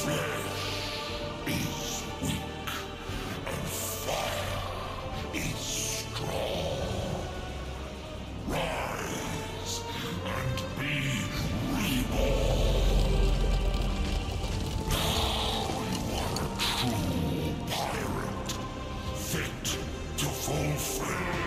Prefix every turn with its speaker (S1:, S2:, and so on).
S1: Flesh is weak, and fire is strong. Rise and be reborn. Now you are a true pirate, fit to fulfill